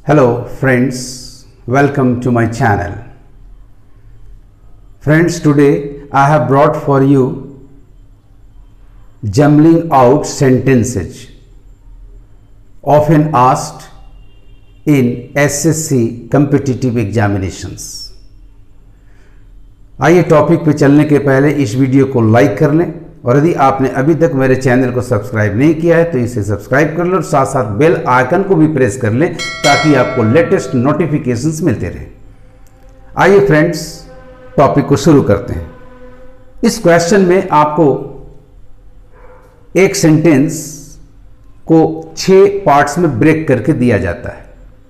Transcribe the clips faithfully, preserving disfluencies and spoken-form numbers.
Hello friends, welcome to my channel. Friends, today I have brought for you jumbling out sentences often asked in S S C competitive examinations. आइए topic पे चलने के पहले इस video को like कर लें और यदि आपने अभी तक मेरे चैनल को सब्सक्राइब नहीं किया है तो इसे सब्सक्राइब कर लो और साथ साथ बेल आइकन को भी प्रेस कर लें ताकि आपको लेटेस्ट नोटिफिकेशंस मिलते रहें। आइए फ्रेंड्स, टॉपिक को शुरू करते हैं। इस क्वेश्चन में आपको एक सेंटेंस को छह पार्ट्स में ब्रेक करके दिया जाता है।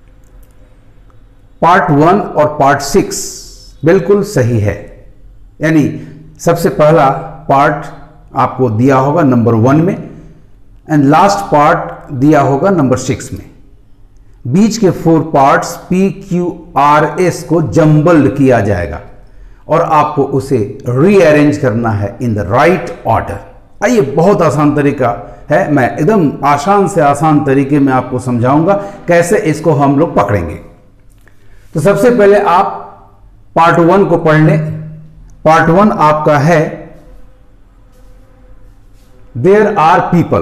पार्ट वन और पार्ट सिक्स बिल्कुल सही है, यानी सबसे पहला पार्ट आपको दिया होगा नंबर वन में एंड लास्ट पार्ट दिया होगा नंबर सिक्स में। बीच के four parts P Q R S को जम्बल्ड किया जाएगा और आपको उसे रीअरेंज करना है इन द राइट ऑर्डर। आइए, बहुत आसान तरीका है, मैं एकदम आसान से आसान तरीके में आपको समझाऊंगा कैसे इसको हम लोग पकड़ेंगे। तो सबसे पहले आप पार्ट वन को पढ़ लें। पार्ट वन आपका है देयर आर पीपल।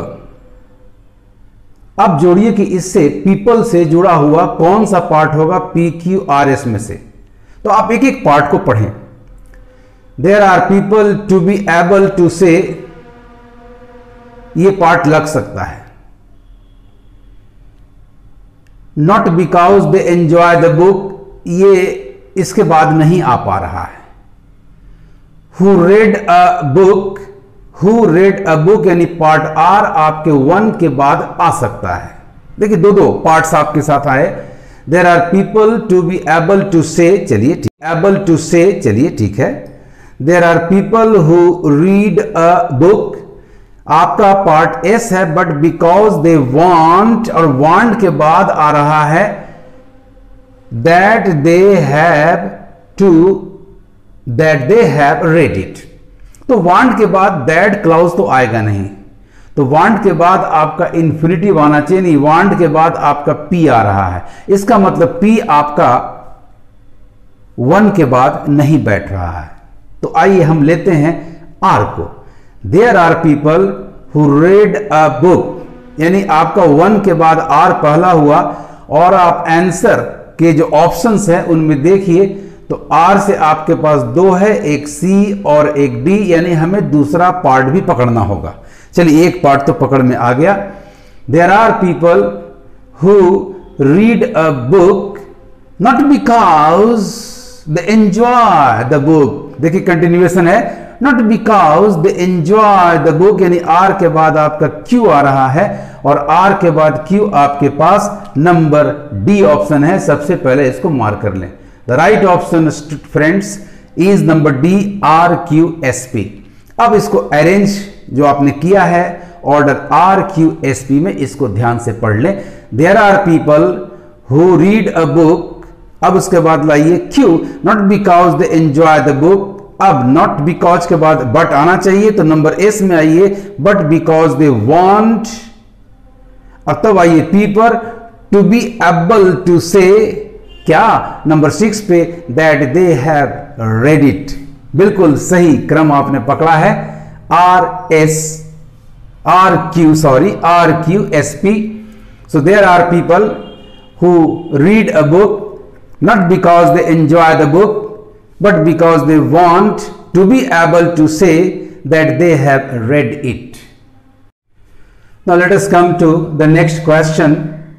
अब जोड़िए कि इससे पीपल से जुड़ा हुआ कौन सा पार्ट होगा पी क्यू आर एस में से। तो आप एक एक पार्ट को पढ़ें। There are people to be able to say, ये पार्ट लग सकता है। Not because they enjoy the book, ये इसके बाद नहीं आ पा रहा है। Who read a book, who read a book यानी पार्ट आर आपके वन के बाद आ सकता है। देखिए दो दो पार्ट्स आपके साथ आए। There are people to be able to say, चलिए ठीक, एबल टू से, चलिए ठीक है। There are people who read a book, आपका पार्ट एस है, बट बिकॉज दे वांट, और वांट के बाद आ रहा है that they have to, that they have read it. तो वांट के बाद दैट क्लाउज तो आएगा नहीं, तो वांट के बाद आपका इन्फिनिटिव आना चाहिए, नहीं, वांट के बाद आपका पी आ रहा है। इसका मतलब पी आपका वन के बाद नहीं बैठ रहा है। तो आइए हम लेते हैं आर को। There are people who read a book, यानी आपका वन के बाद आर पहला हुआ और आप आंसर के जो ऑप्शंस हैं उनमें देखिए तो आर से आपके पास दो है, एक सी और एक डी, यानी हमें दूसरा पार्ट भी पकड़ना होगा। चलिए एक पार्ट तो पकड़ में आ गया। There are people who read a book not because they enjoy the book, देखिए कंटिन्यूएशन है, not because they enjoy the book, यानी आर के बाद आपका क्यू आ रहा है और आर के बाद क्यू आपके पास नंबर डी ऑप्शन है। सबसे पहले इसको मार्क कर लें। The right option friends is number D, R Q S P. अब इसको अरेंज जो आपने किया है order R Q S P में, इसको ध्यान से पढ़ लें। There are people who read a book, अब उसके बाद लाइए Q, not because they enjoy the book. अब नॉट बिकॉज के बाद बट आना चाहिए, तो नंबर एस में आइए, बट बिकॉज दे वांट। अब तब आइए पी पर, to be able to say, क्या नंबर सिक्स पे, that they have read it. बिल्कुल सही क्रम आपने पकड़ा है। R S R Q sorry R Q S P. So there are people who read a book not because they enjoy the book but because they want to be able to say that they have read it. Now let us come to the next question.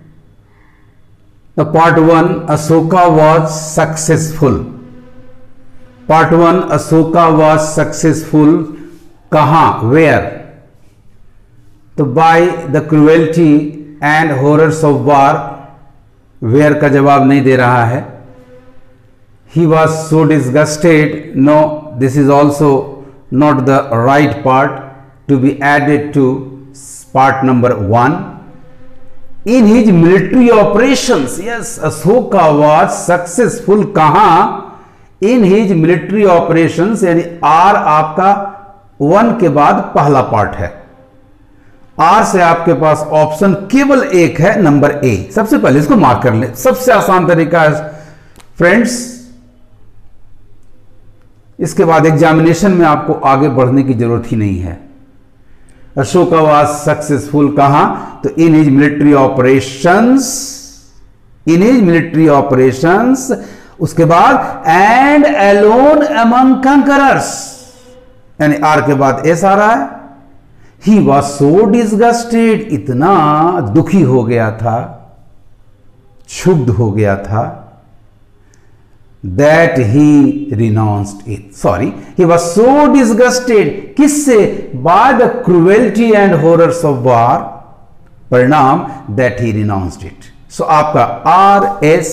The part one, Ashoka was successful. Part one, Ashoka was successful. कहाँ, where? तो by the cruelty and horrors of war, where का जवाब नहीं दे रहा है। He was so disgusted. No, this is also not the right part to be added to part number one. In his military operations, yes, Ashoka was successful. कहाँ? In his military operations, यानी R आपका one के बाद पहला part है are से आपके पास option केवल एक है, नंबर ए। सबसे पहले इसको मार्क कर ले, सबसे आसान तरीका है फ्रेंड्स। इसके बाद एग्जामिनेशन में आपको आगे बढ़ने की जरूरत ही नहीं है। अशोका वाज सक्सेसफुल कहां? तो in his military operations, in his military operations. उसके बाद एंड अलोन अमंग कंकरर्स, यानी आर के बाद एस आ रहा है। ही वॉज सो डिसगस्टेड, इतना दुखी हो गया था, क्षुब्ध हो गया था, that he renounced it. Sorry, he was so disgusted, किससे? By the cruelty and horrors of war, परिणाम that he renounced it. So आपका R S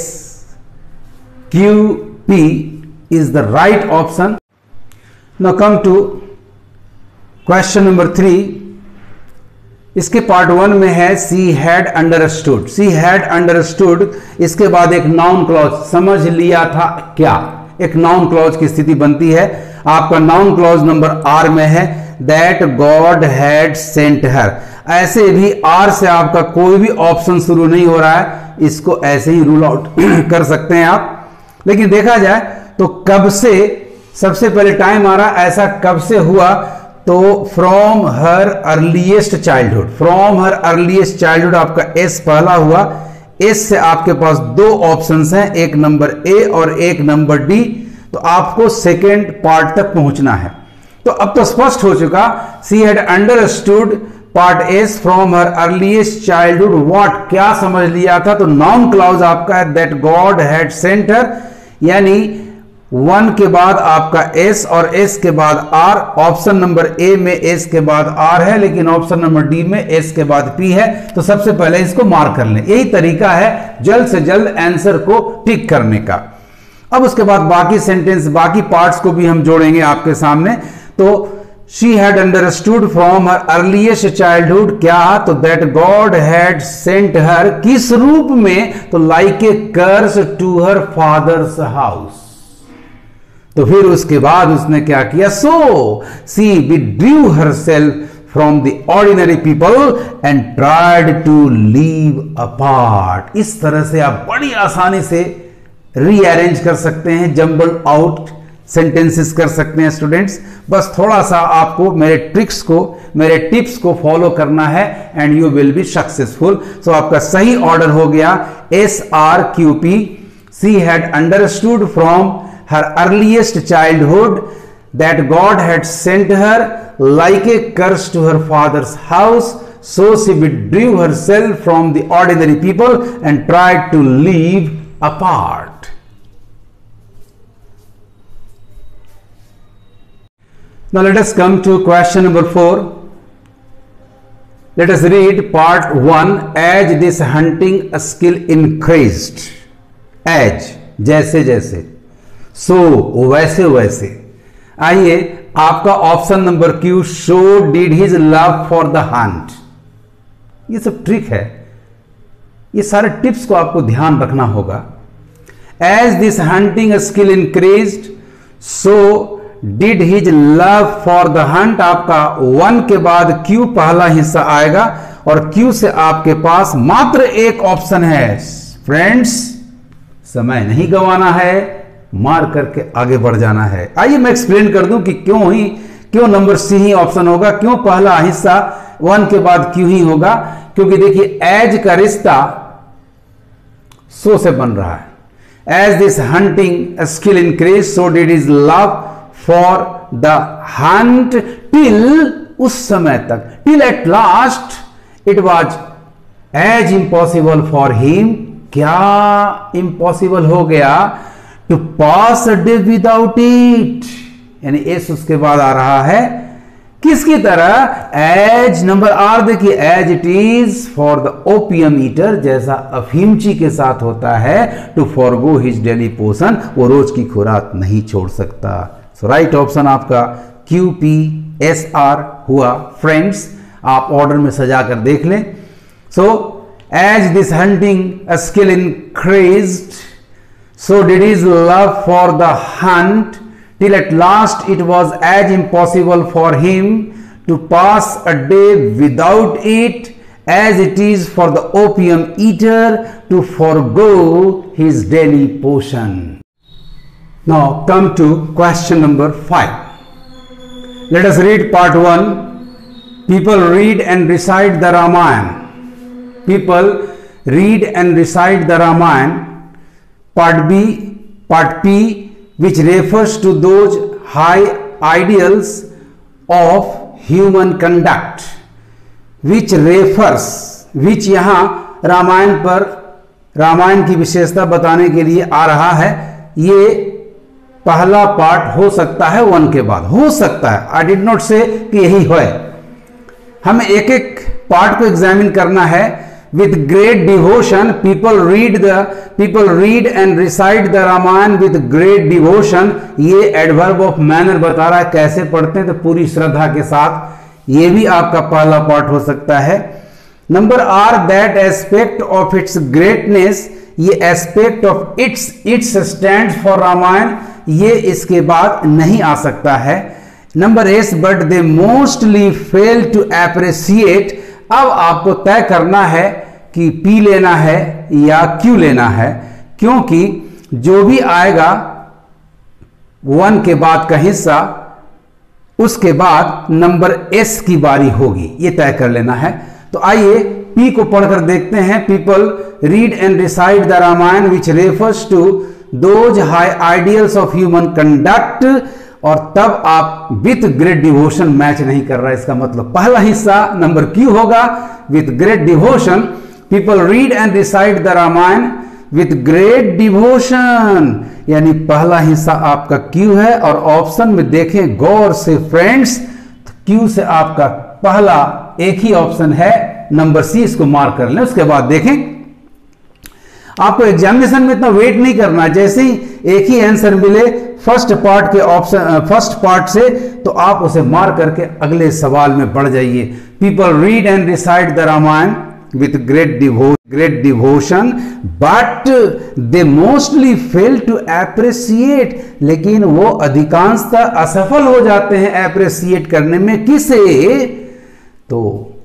Q P is the right option. Now come to question number three. इसके part one में है she had understood, she had understood. इसके बाद एक noun clause, समझ लिया था क्या, एक नाउन क्लॉज की स्थिति बनती है। आपका नाउन क्लॉज नंबर आर में है, that God had sent her. ऐसे भी आर से आपका कोई भी ऑप्शन शुरू नहीं हो रहा है, इसको ऐसे ही रूल आउट कर सकते हैं आप। लेकिन देखा जाए तो कब से, सबसे पहले टाइम आ रहा, ऐसा कब से हुआ? तो from her earliest childhood, from her earliest childhood आपका एस पहला हुआ। एस से आपके पास दो ऑप्शंस हैं, एक नंबर ए और एक नंबर डी। तो आपको सेकेंड पार्ट तक पहुंचना है। तो अब तो स्पष्ट हो चुका, she had understood part S from her earliest childhood what, क्या समझ लिया था? तो नाउन क्लॉज आपका है that God had sent her, यानी वन के बाद आपका एस और एस के बाद आर। ऑप्शन नंबर ए में एस के बाद आर है, लेकिन ऑप्शन नंबर डी में एस के बाद पी है। तो सबसे पहले इसको मार्क कर लें, यही तरीका है जल्द से जल्द आंसर को टिक करने का। अब उसके बाद बाकी सेंटेंस, बाकी पार्ट्स को भी हम जोड़ेंगे आपके सामने। तो she had understood from her earliest childhood, क्या? तो that God had sent her, किस रूप में? तो like a curse to her father's house. तो फिर उसके बाद उसने क्या किया? So she withdrew herself from the ordinary people and tried to leave apart. इस तरह से आप बड़ी आसानी से रीअरेंज कर सकते हैं, जंबल आउट सेंटेंसेस कर सकते हैं स्टूडेंट्स। बस थोड़ा सा आपको मेरे ट्रिक्स को, मेरे टिप्स को फॉलो करना है and you will be successful. So आपका सही ऑर्डर हो गया S R Q P. She had understood फ्रॉम her earliest childhood that God had sent her like a curse to her father's house, so she withdrew herself from the ordinary people and tried to live apart. Now let us come to question number four. Let us read part one. As this hunting skill increased, as जैसे जैसे, सो so, वैसे वैसे। आइए आपका option number Q, so did his love for the hunt. ये सब trick है, ये सारे टिप्स को आपको ध्यान रखना होगा। As this hunting skill increased, so did his love for the hunt. आपका वन के बाद क्यू पहला हिस्सा आएगा और क्यू से आपके पास मात्र एक ऑप्शन है फ्रेंड्स, समय नहीं गंवाना है, मार करके आगे बढ़ जाना है। आइए मैं एक्सप्लेन कर दूं कि क्यों ही क्यों नंबर सी ही ऑप्शन होगा, क्यों पहला हिस्सा वन के बाद क्यों ही होगा। क्योंकि देखिए एज का रिश्ता सो से बन रहा है। As this hunting skill increase, so did his love for the hunt till, उस समय तक, till at last it was as impossible for him, क्या इम्पॉसिबल हो गया? To pass a day without it, यानी एस उसके बाद आ रहा है किसकी तरह? एज नंबर आर देखिए, as it is for the opium eater, जैसा अफीमची के साथ होता है, to forgo his daily portion, वो रोज की खुराक नहीं छोड़ सकता। सो राइट ऑप्शन आपका क्यू पी एस आर हुआ फ्रेंड्स। आप ऑर्डर में सजा कर देख लें। So as this hunting skill increased, so did his love for the hunt till at last it was as impossible for him to pass a day without it, as it is for the opium eater to forego his daily portion. Now come to question number five. Let us read part one. People read and recite the Ramayana. People read and recite the Ramayana. Part B, part P, which refers to those high ideals of human conduct. Which refers, which यहाँ रामायण पर रामायण की विशेषता बताने के लिए आ रहा है। ये पहला पार्ट हो सकता है वन के बाद, हो सकता है, आई डिड नॉट से कि यही है। हमें एक एक पार्ट को एग्जामिन करना है। With great devotion people read the people read and recite the Ramayana with great devotion. ये एडवर्ब ऑफ मैनर बता रहा है कैसे पढ़ते हैं, तो पूरी श्रद्धा के साथ। ये भी आपका पहला पार्ट हो सकता है। Number R, that aspect of its greatness, ये aspect of its its stand for Ramayana, ये इसके बाद नहीं आ सकता है। Number S, but they mostly fail to appreciate. अब आपको तय करना है कि पी लेना है या क्यू लेना है, क्योंकि जो भी आएगा वन के बाद का हिस्सा, उसके बाद नंबर एस की बारी होगी, ये तय कर लेना है। तो आइए पी को पढ़कर देखते हैं। People read and recite the Ramayana which refers to those high ideals of human conduct, और तब आप विथ ग्रेट डिवोशन मैच नहीं कर रहा, इसका मतलब पहला हिस्सा नंबर क्यू होगा, with great devotion. People read and recite the Ramayana with great devotion, यानी पहला हिस्सा आपका क्यू है। और ऑप्शन में देखें गौर से फ्रेंड्स, तो क्यू से आपका पहला एक ही ऑप्शन है नंबर सी, इसको मार्क कर लें। उसके बाद देखें, आपको एग्जामिनेशन में इतना वेट नहीं करना, जैसे ही एक ही आंसर मिले फर्स्ट पार्ट के ऑप्शन फर्स्ट पार्ट से, तो आप उसे मार्क करके अगले सवाल में बढ़ जाइए। People read and recite the Ramayana with great devo great devotion but they mostly fail to appreciate, लेकिन वो अधिकांशतः असफल हो जाते हैं एप्रिसिएट करने में। किसे? तो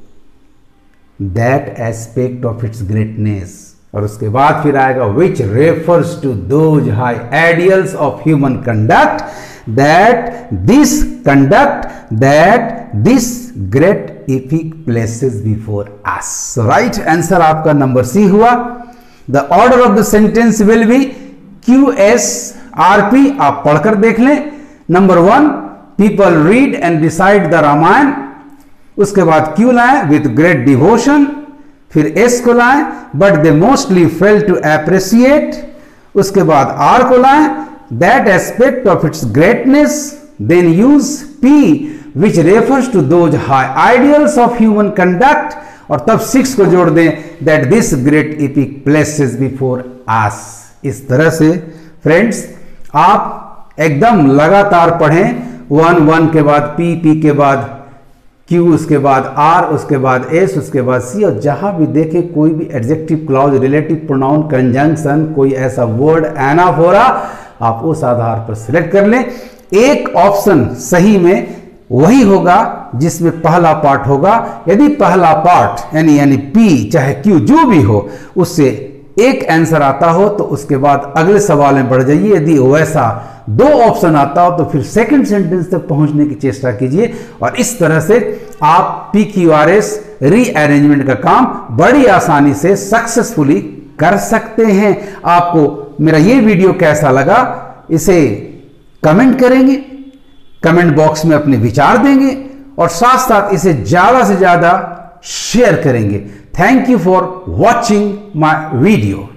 that aspect of its greatness, और उसके बाद फिर आएगा which refers to those high ideals of human conduct, that this conduct that this great epic places before us. Right answer आपका नंबर सी हुआ। The order of the sentence will be Q S R P, आप पढ़कर देख लें। Number one, people read and recite the Ramayana, उसके बाद Q लाएं with great devotion, फिर एस को लाएं but they mostly fail to appreciate, उसके बाद आर को लाएं that aspect of its greatness, then use P which refers to those high ideals of human conduct, और तब सिक्स को जोड़ दें that this great epic places before us. इस तरह से फ्रेंड्स आप एकदम लगातार पढ़ें, वन वन के बाद पी, पी के बाद क्यू, उसके बाद आर, उसके बाद एस, उसके बाद सी, और जहां भी देखें कोई भी adjective clause, relative pronoun, conjunction, कोई ऐसा वर्ड एनाफोरा, आप उस आधार पर सिलेक्ट कर लें। एक ऑप्शन सही में वही होगा जिसमें पहला पार्ट होगा। यदि पहला पार्ट यानी यानी पी चाहे क्यू जो भी हो, उससे एक आंसर आता हो तो उसके बाद अगले सवाल में बढ़ जाइए। यदि वैसा दो ऑप्शन आता हो तो फिर सेकंड सेंटेंस तक पहुंचने की चेष्टा कीजिए, और इस तरह से आप P Q R S rearrangement का काम बड़ी आसानी से सक्सेसफुली कर सकते हैं। आपको मेरा ये वीडियो कैसा लगा, इसे कमेंट करेंगे, कमेंट बॉक्स में अपने विचार देंगे, और साथ साथ इसे ज्यादा से ज्यादा शेयर करेंगे। Thank you for watching my video.